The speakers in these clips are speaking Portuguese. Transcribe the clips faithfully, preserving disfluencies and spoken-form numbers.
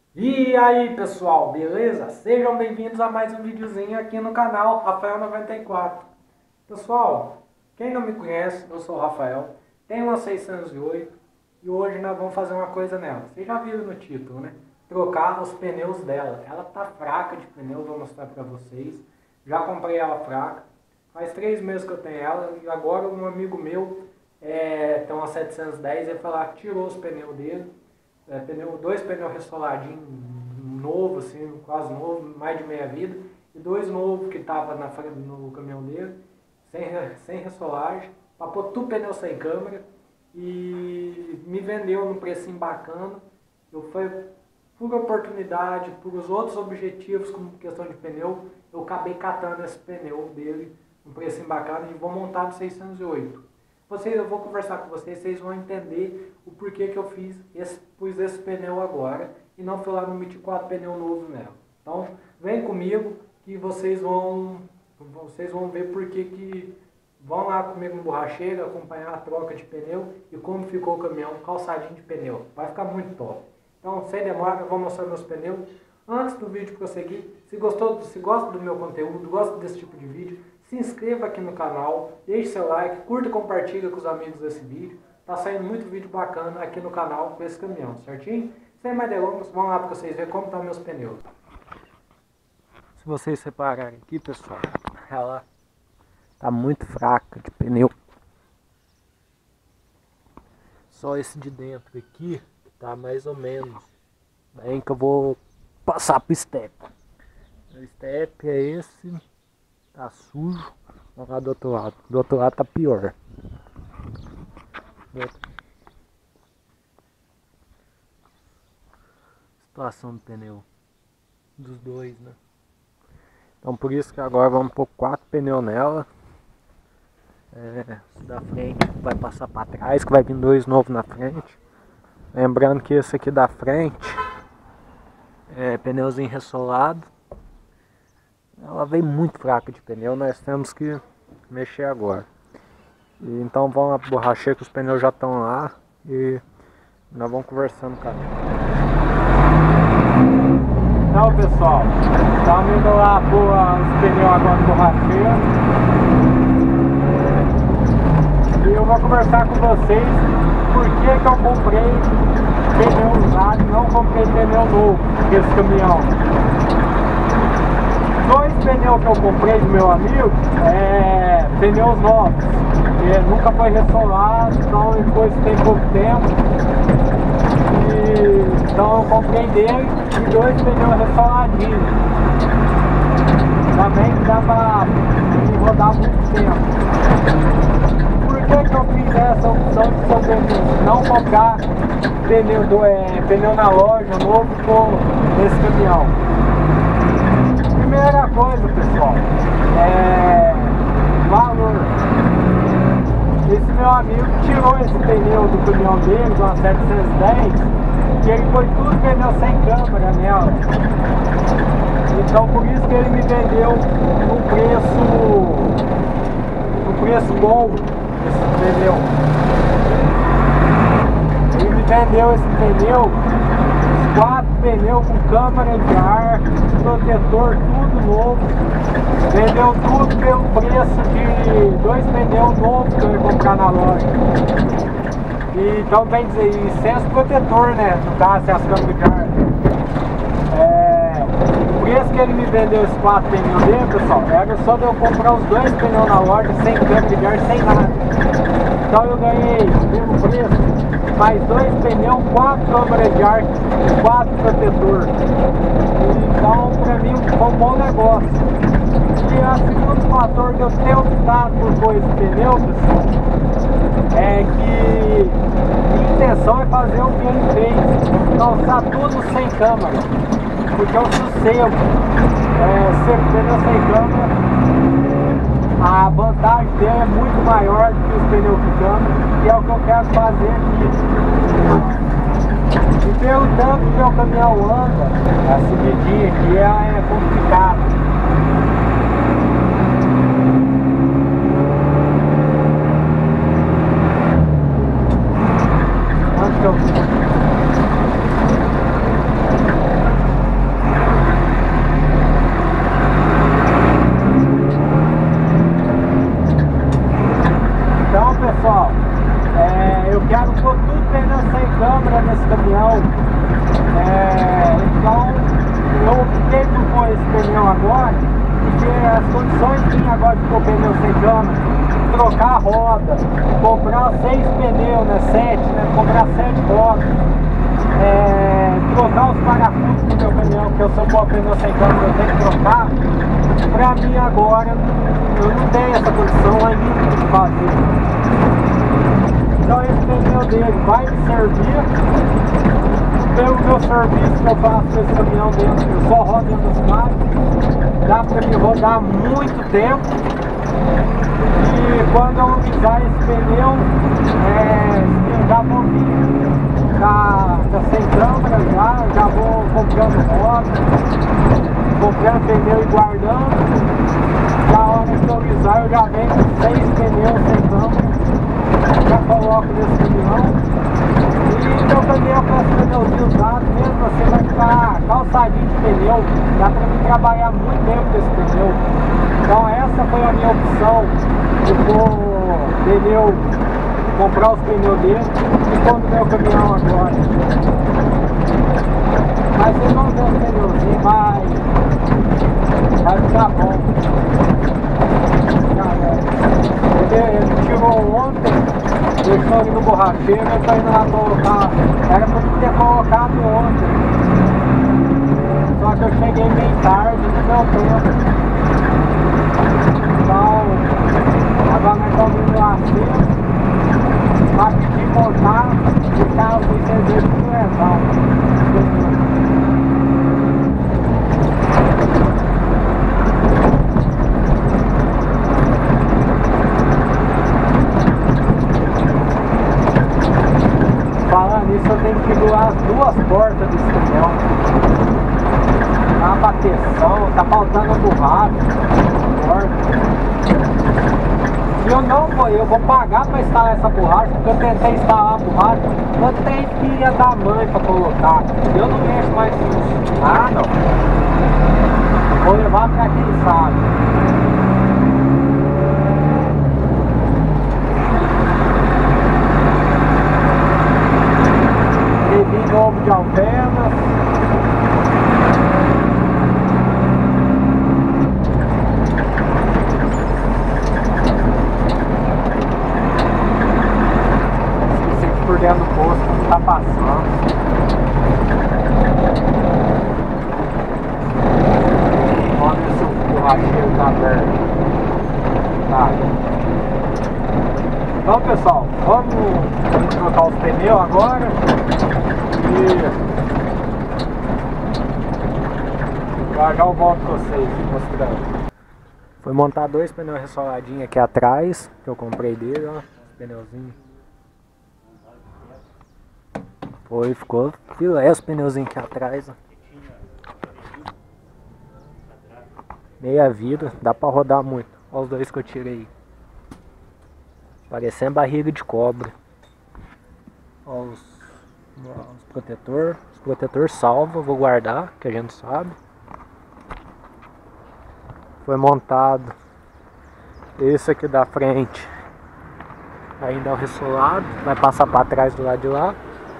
E aí pessoal, beleza? Sejam bem-vindos a mais um videozinho aqui no canal Rafael noventa e quatro. Pessoal, quem não me conhece, eu sou o Rafael, tenho uma seiscentos e oito e hoje nós vamos fazer uma coisa nela. Vocês já viram no título, né? Trocar os pneus dela. Ela tá fraca de pneu, vou mostrar pra vocês. Já comprei ela fraca, faz três meses que eu tenho ela e agora um amigo meu é, tem uma setecentos e dez, ele falou que tirou os pneus dele. É, pneu, dois pneus ressoladinhos novos, assim, quase novo, mais de meia vida, e dois novos que estavam na frente no caminhão dele, sem, sem ressolagem, para pôr tudo pneu sem câmera, e me vendeu num precinho bacana. Eu fui por oportunidade, por os outros objetivos, como questão de pneu, eu acabei catando esse pneu dele num precinho bacana e vou montar no seiscentos e oito. Vocês, eu vou conversar com vocês, vocês vão entender o porquê que eu fiz esse, pus esse pneu agora e não fui lá no vinte e quatro pneu novo nela. Então, vem comigo que vocês vão, vocês vão ver porquê que vão lá comigo no borracheiro, acompanhar a troca de pneu e como ficou o caminhão, calçadinho de pneu. Vai ficar muito top. Então, sem demora, eu vou mostrar meus pneus. Antes do vídeo prosseguir, se gostou, se gosta do meu conteúdo, gosta desse tipo de vídeo, se inscreva aqui no canal, deixe seu like, curta e compartilha com os amigos desse vídeo. Tá saindo muito vídeo bacana aqui no canal com esse caminhão, certinho? Sem mais delongas, vamos lá para vocês verem como estão meus pneus. Se vocês separarem aqui, pessoal, ela tá muito fraca de pneu. Só esse de dentro aqui tá mais ou menos. Daí que eu vou passar pro step. O step é esse. Tá sujo. Vamos lá do outro lado. Do outro lado tá pior. Situação do pneu. Dos dois, né? Então por isso que agora vamos pôr quatro pneus nela. É, da frente vai passar para trás, que vai vir dois novos na frente. Lembrando que esse aqui da frente é pneuzinho ressolado. Ela veio muito fraca de pneu, nós temos que mexer agora. E então vamos lá pro borracheiro que os pneus já estão lá e nós vamos conversando com ela. Então pessoal, estamos indo lá pôr os pneus agora no borracheiro. E eu vou conversar com vocês por que que eu comprei pneu usado e não comprei pneu novo desse caminhão. Dois pneus que eu comprei do meu amigo, é pneus novos, que nunca foi ressolado, então depois tem pouco tempo. E, então eu comprei dele e dois pneus ressoladinhos. Também dá pra rodar muito tempo. Por que que eu fiz essa opção de sobrevivência? Não comprar pneu, do, é, pneu na loja novo com esse caminhão. Primeira coisa, pessoal, é valor. Esse meu amigo tirou esse pneu do caminhão dele, uma setecentos e dez, que ele foi tudo pneu sem câmera nela. Então por isso que ele me vendeu no preço, no preço bom esse pneu. Ele me vendeu esse pneu, quatro pneus com câmara de ar, protetor, tudo novo. Vendeu tudo pelo preço de dois pneus novos que eu ia comprar na loja. E então bem dizer, e sem os protetor, né? No caso, sem as câmeras de ar. É, o preço que ele me vendeu esses quatro pneus dele, pessoal, era só de eu comprar os dois pneus na loja, sem câmera de ar, sem nada. Então eu ganhei, pelo preço, mais dois pneus, quatro câmeras de ar, quatro protetor. Então pra mim foi um bom negócio. E o segundo fator de eu ter optado por pôr esse pneu, pessoal, é que minha intenção é fazer o que ele fez, calçar tudo sem câmera, porque é um sossego, é, ser pneu sem câmera, a vantagem dele é muito maior do que os pneus de câmera, e é o que eu quero fazer aqui. E pelo tanto que meu caminhão anda, a subidinha aqui é complicado. Onde que eu... rodas, comprar seis pneus, né? Sete, né? Comprar sete rodas, é, trocar os parafusos do meu caminhão, que eu sou com o pneu sem câmbio, eu tenho que trocar. Pra mim agora, eu não tenho essa condição ainda de fazer. Então esse pneu dele vai me servir pelo meu serviço que eu faço com esse caminhão dentro, eu só rodo dentro da cidade, dá pra me rodar muito tempo. E quando eu usar esse pneu, é, eu já vou vir, já, já sem câmera, já, já vou comprando roda, comprando pneu e guardando. Na hora que eu usar, eu já venho com seis pneus sem câmera, já coloco nesse caminhão. E meu caminhão com esse pneuzinho usado, mesmo assim vai ficar calçadinho de pneu, dá pra mim trabalhar muito tempo com esse pneu. Então essa foi a minha opção de pôr pneu, comprar os pneus dele e pôr no meu caminhão agora. Mas vocês vão ver os pneuzinhos, vai, vai ficar bom. Ele, ele tirou ontem, deixou ali no borracheiro, eu tô indo lá colocar. Era pra eu ter colocado ontem. Só que eu cheguei bem tarde, não deu tempo. Então, agora nós estamos indo lá cedo, pra pedir montar e carro sem cerveja não é legal. Falando nisso, eu tenho que doar as duas portas desse caminhão. Tá uma bateção, tá faltando um borracha. Se eu não vou, eu vou pagar pra instalar essa borracha, porque eu tentei instalar a borracha, eu tenho filha da mãe pra colocar. Eu não mexo mais nisso. Ah, não. Vou levar pra quem sabe. Novo de alvenas. Esqueci que por dentro do posto não tá passando. Olha se o borracheiro tá aberto. Tá. Então pessoal, vamos, vamos trocar os pneus agora. Já já eu volto com vocês mostrando. Foi montar dois pneus ressoladinhos aqui atrás, que eu comprei dele, ó, os pneuzinhos. Foi, ficou filé os pneuzinhos aqui atrás, ó. Meia vida, dá pra rodar muito. Olha os dois que eu tirei. Parecendo barriga de cobra. Olha os, os protetor. Os protetor salva, vou guardar, que a gente sabe. Foi montado esse aqui da frente. Ainda é o ressolado, vai passar para trás do lado de lá.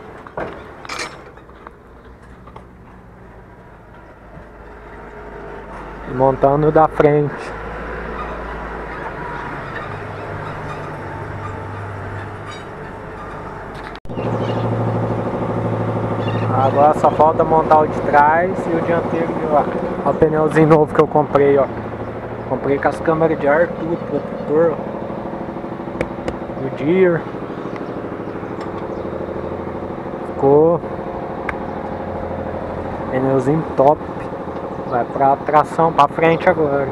E montando o da frente. Agora só falta montar o de trás e o dianteiro de lá. Olha o pneuzinho novo que eu comprei, ó. Comprei com as câmeras de ar, tudo, protetor, ó. O Deere. Ficou pneuzinho top. Vai pra tração, pra frente agora.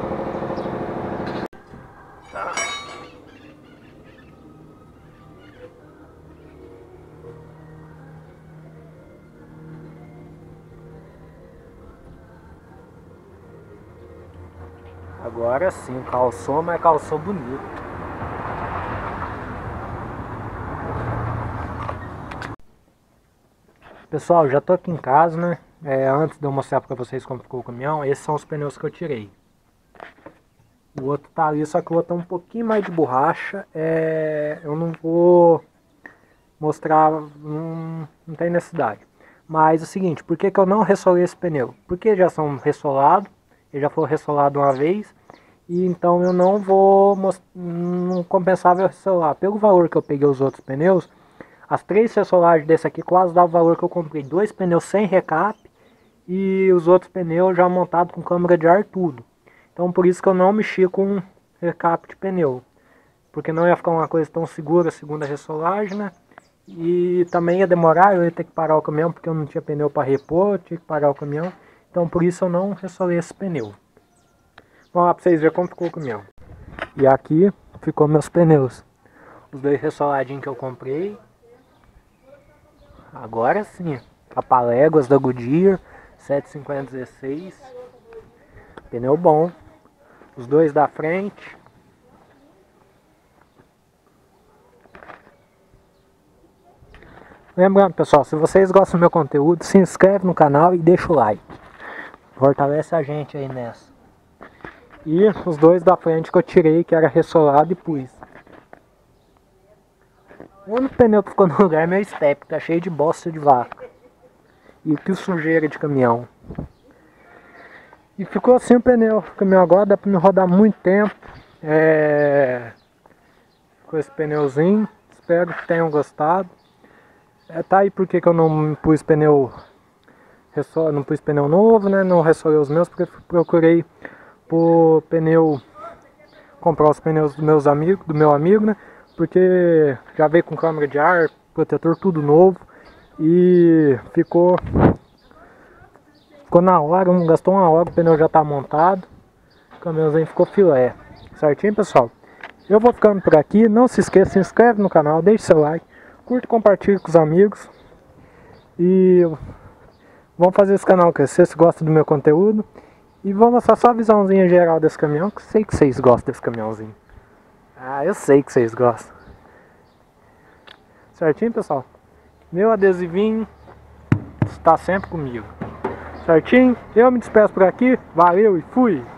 Agora sim, calçou, mas calçou bonito. Pessoal, já tô aqui em casa, né? É, antes de eu mostrar pra vocês como ficou o caminhão, esses são os pneus que eu tirei. O outro tá ali, só que o outro é um pouquinho mais de borracha. É, eu não vou mostrar, não, não tem necessidade. Mas é o seguinte, por que que eu não ressolei esse pneu? Porque já são ressolados, ele já foi ressolado uma vez. e então eu não vou não compensava o celular. Pelo valor que eu peguei os outros pneus, as três ressolagens desse aqui quase dava o valor que eu comprei. Dois pneus sem recap e os outros pneus já montados com câmara de ar tudo. Então por isso que eu não mexi com recap de pneu. Porque não ia ficar uma coisa tão segura segundo a ressolagem, né? E também ia demorar, eu ia ter que parar o caminhão porque eu não tinha pneu para repor, eu tinha que parar o caminhão. Então por isso eu não ressolei esse pneu. Vamos lá para vocês verem como ficou o caminhão. E aqui ficou meus pneus. Os dois ressoladinhos que eu comprei. Agora sim, a Paléguas da Goodyear sete cinquenta dezesseis. Pneu bom. Os dois da frente. Lembrando, pessoal, se vocês gostam do meu conteúdo, se inscreve no canal e deixa o like. Fortalece a gente aí nessa. E os dois da frente que eu tirei, que era ressolado, e pus. O único pneu que ficou no lugar é meu step, que tá cheio de bosta de vaca. E que sujeira de caminhão. E ficou assim o pneu. O caminhão agora dá pra me rodar muito tempo. É... Com esse pneuzinho. Espero que tenham gostado. É, tá aí porque que eu não pus pneu não pus pneu novo, né? Não ressolei os meus, porque procurei por pneu, comprar os pneus dos meus amigos, do meu amigo, né? Porque já veio com câmara de ar, protetor, tudo novo. E ficou ficou na hora, não gastou uma hora, o pneu já tá montado. O caminhãozinho ficou filé. Certinho, pessoal? Eu vou ficando por aqui. Não se esqueça, se inscreve no canal, deixe seu like. Curte e compartilhe com os amigos. E vamos fazer esse canal crescer se gosta do meu conteúdo. E vou mostrar só a visãozinha geral desse caminhão, que eu sei que vocês gostam desse caminhãozinho. Ah, eu sei que vocês gostam. Certinho, pessoal? Meu adesivinho está sempre comigo. Certinho? Eu me despeço por aqui. Valeu e fui!